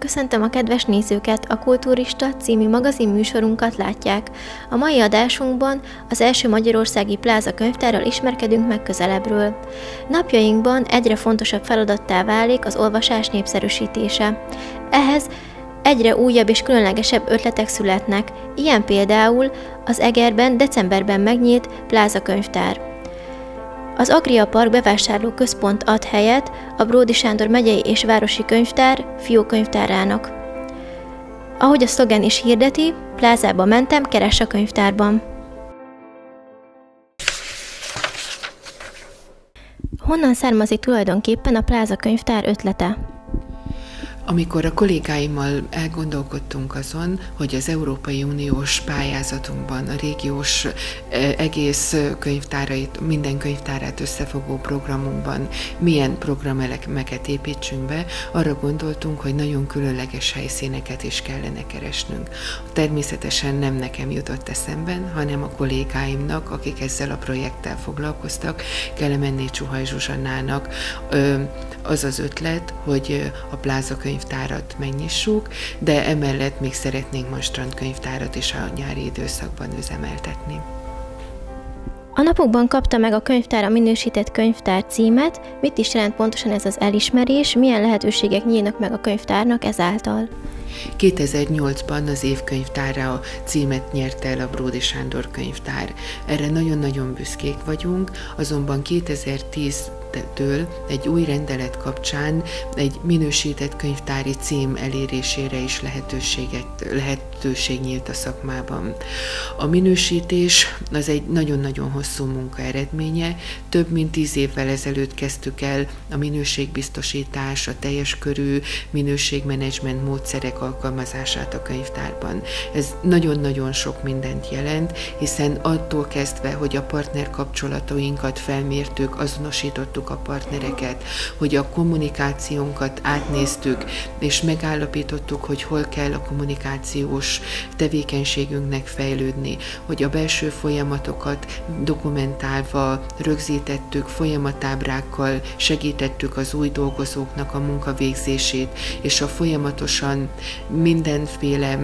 Köszöntöm a kedves nézőket, a Kultúrista című magazin műsorunkat látják. A mai adásunkban az első magyarországi pláza könyvtárral ismerkedünk meg közelebbről. Napjainkban egyre fontosabb feladattá válik az olvasás népszerűsítése. Ehhez egyre újabb és különlegesebb ötletek születnek, ilyen például az Egerben decemberben megnyílt pláza könyvtár. Az Agria Park bevásárló központ ad helyet a Bródy Sándor megyei és városi könyvtár fiókönyvtárának. Ahogy a szlogen is hirdeti, plázába mentem, keress a könyvtárban. Honnan származik tulajdonképpen a pláza könyvtár ötlete? Amikor a kollégáimmal elgondolkodtunk azon, hogy az Európai Uniós pályázatunkban a régiós egész könyvtárait, minden könyvtárát összefogó programunkban milyen programelemeket építsünk be, arra gondoltunk, hogy nagyon különleges helyszíneket is kellene keresnünk. Természetesen nem nekem jutott eszemben, hanem a kollégáimnak, akik ezzel a projekttel foglalkoztak, Kelemenné Csuhaj Zsuzsannának az az ötlet, hogy a pláza könyvtárat megnyissuk, de emellett még szeretnénk majd strandkönyvtárat is a nyári időszakban üzemeltetni. A napokban kapta meg a könyvtár a minősített könyvtár címet. Mit is jelent pontosan ez az elismerés, milyen lehetőségek nyílnak meg a könyvtárnak ezáltal? 2008-ban az évkönyvtárra címet nyerte el a Bródy Sándor könyvtár. Erre nagyon-nagyon büszkék vagyunk, azonban 2010-től egy új rendelet kapcsán egy minősített könyvtári cím elérésére is lehetőség nyílt a szakmában. A minősítés az egy nagyon-nagyon hosszú munka eredménye. Több mint 10 évvel ezelőtt kezdtük el a minőségbiztosítás, a teljes körű minőségmenedzsment módszerek alkalmazását a könyvtárban. Ez nagyon-nagyon sok mindent jelent, hiszen attól kezdve, hogy a partner kapcsolatainkat felmértük, azonosítottuk a partnereket, hogy a kommunikációnkat átnéztük, és megállapítottuk, hogy hol kell a kommunikációs tevékenységünknek fejlődni, hogy a belső folyamatokat dokumentálva rögzítettük, folyamatábrákkal segítettük az új dolgozóknak a munkavégzését, és a folyamatosan mindenféle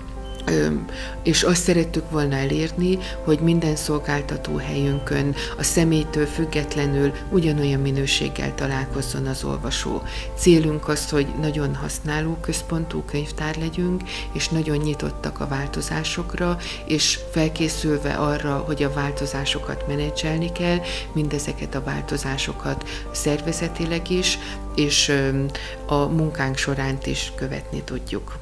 és azt szerettük volna elérni, hogy minden szolgáltató helyünkön a személytől függetlenül ugyanolyan minőséggel találkozzon az olvasó. Célunk az, hogy nagyon használóközpontú könyvtár legyünk, és nagyon nyitottak a változásokra, és felkészülve arra, hogy a változásokat menedzselni kell, mindezeket a változásokat szervezetileg is, és a munkánk során is követni tudjuk.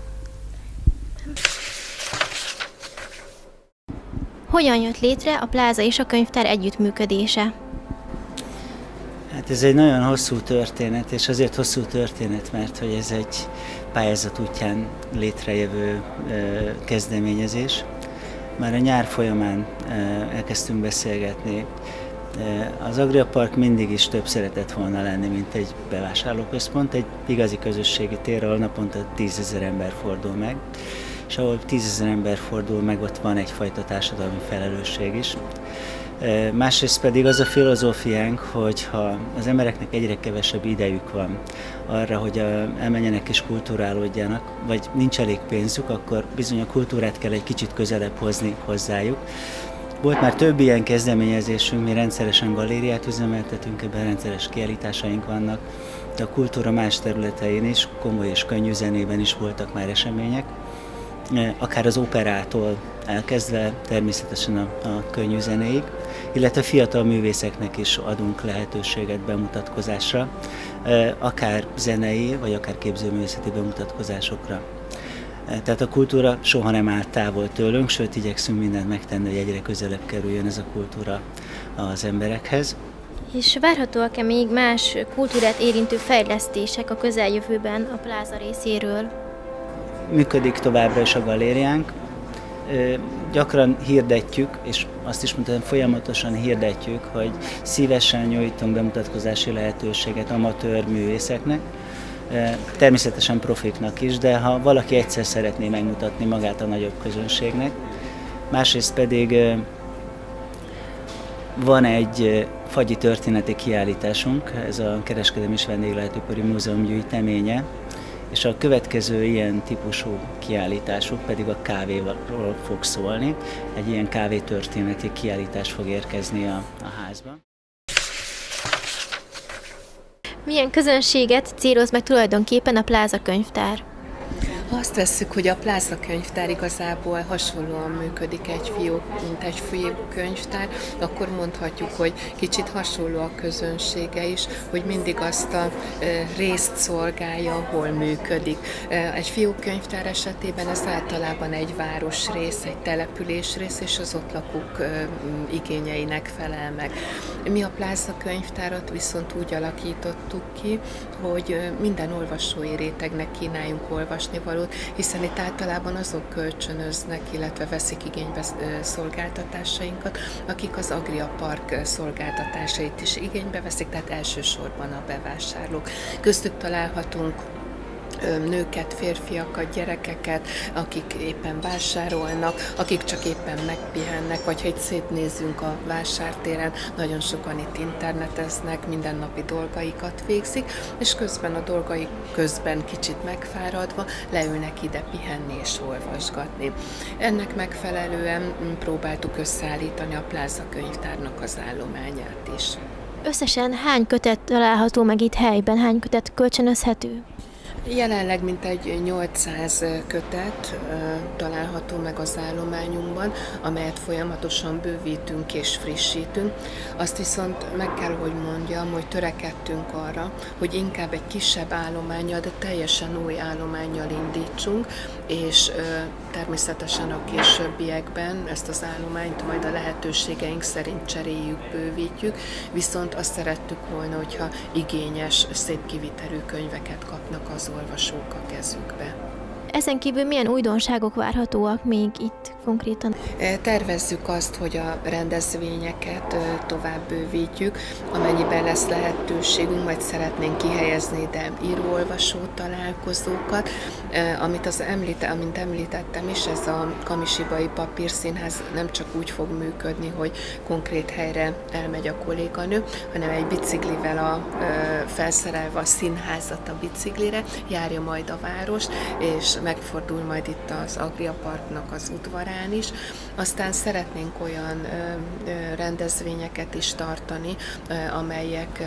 Hogyan jött létre a pláza és a könyvtár együttműködése? Hát ez egy nagyon hosszú történet, és azért hosszú történet, mert hogy ez egy pályázat útján létrejövő kezdeményezés. Már a nyár folyamán elkezdtünk beszélgetni. Az Agria Park mindig is több szeretett volna lenni, mint egy bevásárlóközpont, egy igazi közösségi tér, ahol naponta 10 000 ember fordul meg, és ahol 10 000 ember fordul meg, ott van egyfajta társadalmi felelősség is. Másrészt pedig az a filozófiánk, hogy ha az embereknek egyre kevesebb idejük van arra, hogy elmenjenek és kulturálódjanak, vagy nincs elég pénzük, akkor bizony a kultúrát kell egy kicsit közelebb hozni hozzájuk. Volt már több ilyen kezdeményezésünk, mi rendszeresen galériát üzemeltetünk, ebben rendszeres kiállításaink vannak, de a kultúra más területein is, komoly és könnyű zenében is voltak már események, akár az operától elkezdve természetesen a könnyű zenéig, illetve fiatal művészeknek is adunk lehetőséget bemutatkozásra, akár zenei, vagy akár képzőművészeti bemutatkozásokra. Tehát a kultúra soha nem állt távol tőlünk, sőt igyekszünk mindent megtenni, hogy egyre közelebb kerüljön ez a kultúra az emberekhez. És várhatóak-e még más kultúrát érintő fejlesztések a közeljövőben a pláza részéről? Működik továbbra is a galériánk. Gyakran hirdetjük, és azt is mondtam, folyamatosan hirdetjük, hogy szívesen nyújtunk bemutatkozási lehetőséget amatőr művészeknek, természetesen profiknak is, de ha valaki egyszer szeretné megmutatni magát a nagyobb közönségnek, másrészt pedig van egy fagyi történeti kiállításunk, ez a Kereskedelmi és Vendéglátóipari Múzeum gyűjteménye, És a következő ilyen típusú kiállításuk pedig a kávéról fog szólni. Egy ilyen kávétörténeti kiállítás fog érkezni a házba. Milyen közönséget céloz meg tulajdonképpen a Pláza Könyvtár? Ha azt vesszük, hogy a Pláza Könyvtár igazából hasonlóan működik mint egy fiókkönyvtár, akkor mondhatjuk, hogy kicsit hasonló a közönsége is, hogy mindig azt a részt szolgálja, ahol működik. Egy fiókkönyvtár esetében ez általában egy városrész, egy településrész, és az ott lakók igényeinek felel meg. Mi a Pláza Könyvtárat viszont úgy alakítottuk ki, hogy minden olvasói rétegnek kínáljunk olvasnivalót, hiszen itt általában azok kölcsönöznek, illetve veszik igénybe szolgáltatásainkat, akik az Agria Park szolgáltatásait is igénybe veszik, tehát elsősorban a bevásárlók. Köztük találhatunk nőket, férfiakat, gyerekeket, akik éppen vásárolnak, akik csak éppen megpihennek, vagy ha itt szétnézzünk a vásártéren, nagyon sokan itt interneteznek, mindennapi dolgaikat végzik, és közben a dolgaik közben kicsit megfáradva leülnek ide pihenni és olvasgatni. Ennek megfelelően próbáltuk összeállítani a Pláza Könyvtárnak az állományát is. Összesen hány kötet található meg itt helyben, hány kötet kölcsönözhető? Jelenleg mintegy 800 kötet található meg az állományunkban, amelyet folyamatosan bővítünk és frissítünk. Azt viszont meg kell, hogy mondjam, hogy törekedtünk arra, hogy inkább egy kisebb állománnyal, de teljesen új állománnyal indítsunk, és természetesen a későbbiekben ezt az állományt majd a lehetőségeink szerint cseréljük, bővítjük, viszont azt szerettük volna, hogyha igényes, szép kivitelű könyveket kapnak az olvasók a kezükbe. Ezen kívül milyen újdonságok várhatóak még itt konkrétan? Tervezzük azt, hogy a rendezvényeket tovább bővítjük, amennyiben lesz lehetőségünk, majd szeretnénk kihelyezni ide író-olvasó találkozókat. Amint említettem is, ez a Kamisibai Papírszínház nem csak úgy fog működni, hogy konkrét helyre elmegy a kolléganő, hanem egy biciklivel felszerelve a színházat a biciklire, járja majd a várost, és megfordul majd itt az Agria Parknak az udvarán is. Aztán szeretnénk olyan rendezvényeket is tartani, amelyek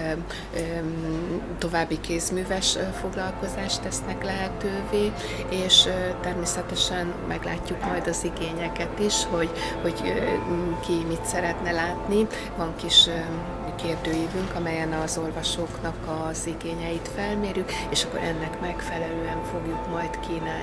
további kézműves foglalkozást tesznek lehetővé, és természetesen meglátjuk majd az igényeket is, hogy ki mit szeretne látni. Van kis kérdőívünk, amelyen az olvasóknak az igényeit felmérjük, és akkor ennek megfelelően fogjuk majd kínálni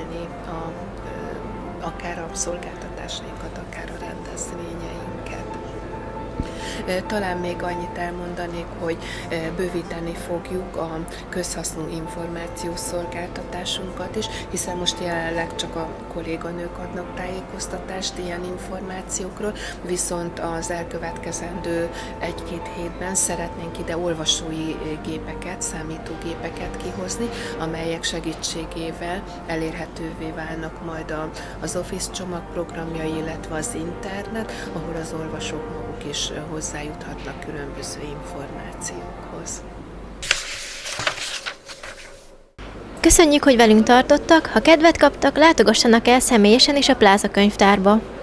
akár a szolgáltatásainkat, akár a rendezvényeinket. Talán még annyit elmondanék, hogy bővíteni fogjuk a közhasznú információszolgáltatásunkat is, hiszen most jelenleg csak a kolléganők adnak tájékoztatást ilyen információkról, viszont az elkövetkezendő 1-2 hétben szeretnénk ide olvasói gépeket, számítógépeket kihozni, amelyek segítségével elérhetővé válnak majd az Office csomagprogramjai, illetve az internet, ahol az olvasók maguk is hozzájuthatnak különböző információkhoz. Köszönjük, hogy velünk tartottak, ha kedvet kaptak, látogassanak el személyesen is a Pláza Könyvtárba.